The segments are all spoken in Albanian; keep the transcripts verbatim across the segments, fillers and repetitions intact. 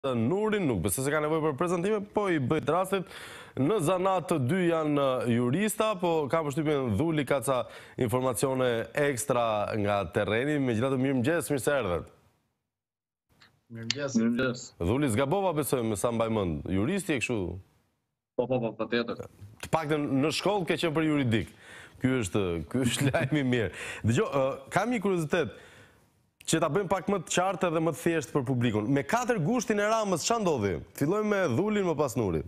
Nurin, nuk besoj se ka nevojë për prezantime, po i bëjt rastit. Në zanat të dy janë jurista, po kam përshtypjen Dhuli ka ca informacione ekstra nga terreni. Megjithatë, mirëmëngjes, mirë se erdhët. Mirëmëngjes, mirëmëngjes. Dhuli, zgabova besoj me sa mbaj mend. Juristi e kështu. Po, po, po, patjetër. Të paktën në shkollë ke qenë për juridik. Ky është, ky është lajmi i mirë. Dgjoj, kam një kuriozitet që ta bëjmë pak më të qartë dhe më të thjeshtë për publikun. Me katër gushtin e Ramës, ç'a ndodhi? Fillojmë me Dhulin, më pas Nurin.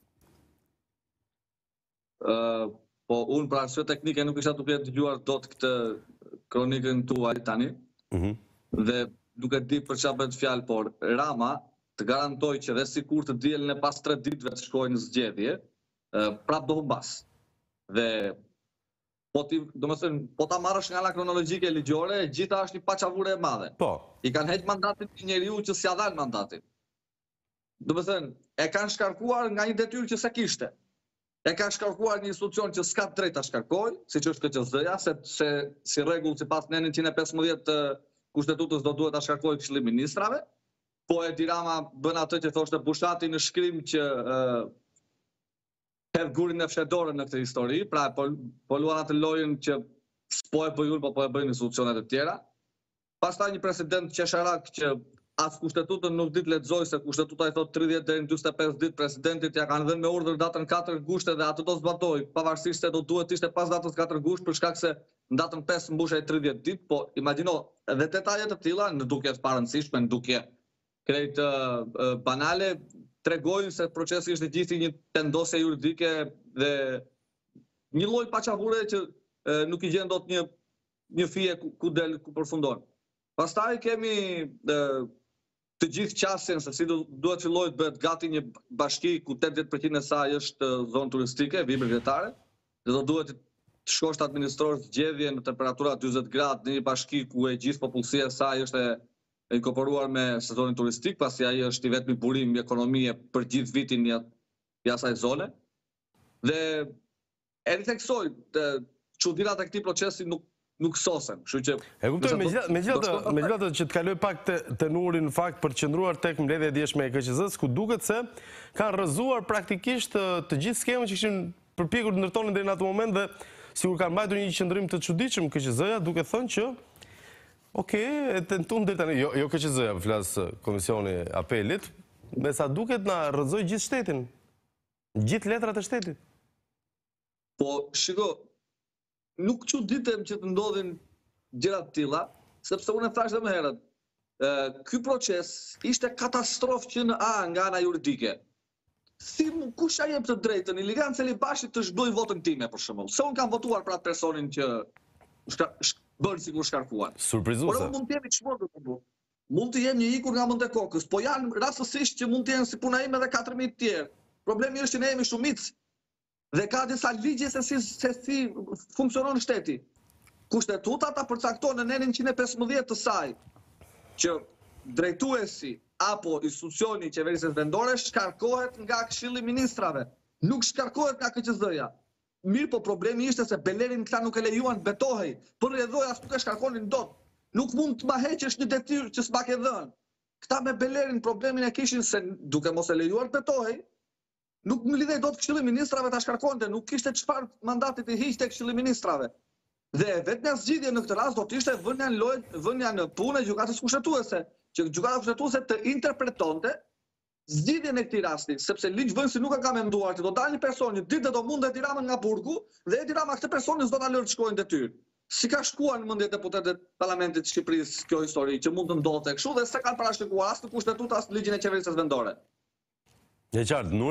Uh, po, unë pra arsye teknike nuk isha duke dëgjuar dot këtë kronikën tuaj tani. Mhm. Dhe nuk e di për çfarë bëhet fjalë, por Rama të garantoj që dhe sikur të dielën e pas tre ditëve të shkojnë në zgjedhje, uh, prap do humbas. Dhe Po ti, domethënë, po ta marrësh nga ana kronologjike ligjore, gjitha është një paçavure e madhe. Po. I kanë heq mandatin një njeriu që s'ia dhan mandatin. Domethënë, e kanë shkarkuar nga një detyrë që s'e kishte. E kanë shkarkuar një institucion që s'ka drejt ta shkarkojë, siç është K Q Z-ja, se, se si rregull sipas N njëqind e pesëmbëdhjetë të Kushtetutës do duhet ta shkarkojë Këshilli i Ministrave. Po Edi Rama bën atë që thoshte Bushati në shkrim që uh, hedh gurin e fshedore në këtë histori, pra po, po luan atë lojën që s'po e bëj unë, po po e bëjnë institucionet e tjera. Pastaj një president qesharak që as kushtetutën nuk dit lexoj, se kushtetuta i thot tridhjetë deri në dyzet e pesë ditë presidentit ja kanë dhënë me urdhër datën katër gushte dhe atë do zbatoj, pavarësisht se do duhet ishte pas datës katër gusht për shkak se në datën pesë mbushej tridhjetë ditë, po imagjino edhe detajet të tilla, në duke të parëndësishme, në duke krejt uh, uh, banale, tregojnë se procesi është gjithë një tendosje juridike dhe një lloj paçavure që e, nuk i gjen dot një një fije ku, ku del ku përfundon. Pastaj kemi e, të gjithë qasjen se si do, duhet fillojë të bëhet gati një bashki ku tetëdhjetë përqind e saj është zonë turistike, vibër vjetare, dhe do duhet të shkosh të administrosh zgjedhje në temperatura dyzet gradë në një bashki ku e gjithë popullsia e saj është e e inkorporuar me sezonin turistik, pasi ai është i vetmi burim i ekonomie për gjithë vitin i asaj zone. Dhe e rithekësoj, çuditat e këtij procesi nuk nuk sosen, kështu që e kuptoj, megjithatë megjithatë që të kaloj pak te, te Nuri në fakt për të qëndruar tek mbledhja e dieshme e K Q Z-s, ku duket se kanë rrëzuar praktikisht të, të gjithë skemën që kishin përpjekur të ndërtonin deri në atë moment dhe sigur kanë mbajtur një qëndrim të çuditshëm K Q Z-ja, duke thënë që Okej, e tentuam deri tani, jo, jo K Q Z-ja, flas Komisioni Apelit, me sa duket na rrëzoi gjithë shtetin. Gjithë letrat e shtetit. Po, shiko, nuk çuditem që të ndodhin gjëra të tilla, sepse unë e thash edhe më herët, ky proces ishte katastrofë që në A nga ana juridike. Si kush ja jep të drejtën Ilian Celibashit të zhdoj votën time për shembull. Se unë kam votuar për atë personin që bërë sikur shkarkuan. Surprizuese. Por mund të jemi çmorë këtu. Mund të jem një ikur nga mend e kokës, po janë rastësisht që mund të jenë si puna ime edhe katër mijë të tjerë. Problemi është që ne jemi shumicë dhe ka disa ligje se si se si funksionon shteti. Kushtetuta ta përcakton në N njëqind e pesëmbëdhjetë të saj që drejtuesi apo institucioni i qeverisë vendore shkarkohet nga Këshilli i Ministrave, nuk shkarkohet nga K Q Z-ja. Mirë, po problemi ishte se Belerin këta nuk e lejuan të betohej, për rrjedhoj as nuk e shkarkonin dot. Nuk mund të ma heqësh një detyrë që s'ma ke dhënë. Këta me Belerin problemin e kishin se duke mos e lejuar të betohej, nuk më lidhej dot Këshilli i Ministrave ta shkarkonte, nuk kishte çfarë mandatit i hiqte Këshilli i Ministrave. Dhe vetëm zgjidhja në këtë rast do të ishte vënia në lojë, vënia në punë e gjykatës kushtetuese, që gjykata kushtetuese të interpretonte zgjidhjen e këtij rasti, sepse ligjvënësi nuk e ka menduar që do dalë një person një ditë do mundet Edi Rama nga burgu dhe Edi Rama këtë personin s'do ta lërë të shkojnë detyrë. Si ka shkuar në mendje deputetët e Parlamentit të Shqipërisë kjo histori që mund të ndodhte kështu dhe s'e kanë parashikuar as në kushtetutë as në ligjin e qeverisë vendore. E qartë,